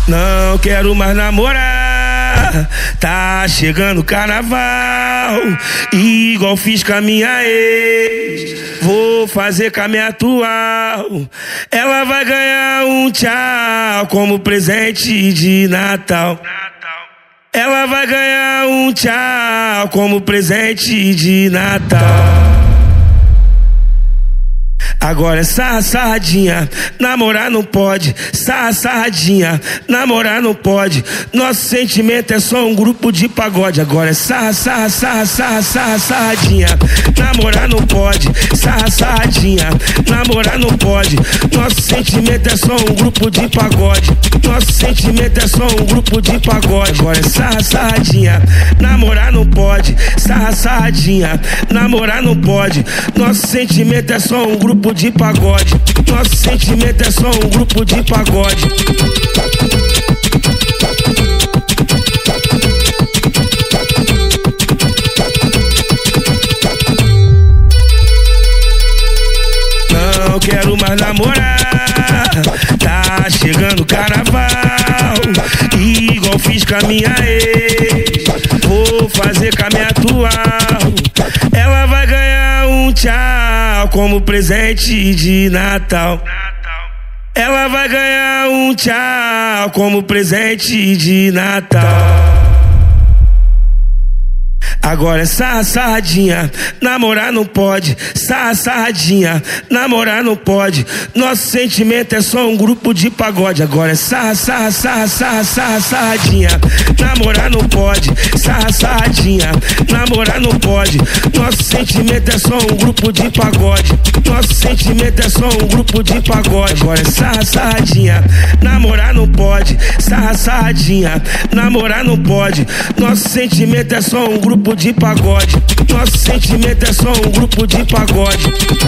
Não quero mais namorar, tá chegando o carnaval, igual fiz com a minha ex, vou fazer com a minha atual. Ela vai ganhar um tchau como presente de Natal. Ela vai ganhar um tchau como presente de Natal. Agora é sarradinha, namorar não pode. Sarradinha, namorar não pode. Nosso sentimento é só um grupo de pagode. Agora é sarradinha, namorar não pode. Sarradinha, namorar não pode. Nosso sentimento é só um grupo de pagode. Nosso sentimento é só um grupo de pagode. Agora é sarradinha, namorar não pode. Sarradinha, namorar não pode. Nosso sentimento é só um grupo de pagode. Nosso sentimento é só um grupo de pagode. Não quero mais namorar, tá chegando o carnaval, igual fiz com a minha ex, vou fazer com a minha atual. Ela vai ganhar um tchau como presente de Natal. Ela vai ganhar um tchau como presente de Natal. Agora é sarradinha, namorar não pode. Sarradinha, namorar não pode. Nosso sentimento é só um grupo de pagode. Agora é sarradinha, namorar não pode. Sarradinha, namorar não pode. Nosso sentimento é só um grupo de pagode. Nosso sentimento é só um grupo de pagode. Agora é sarradinha, namorar não pode. Sarradinha, namorar não pode. Nosso sentimento é só um grupo de pagode. Nosso sentimento é só um grupo de pagode.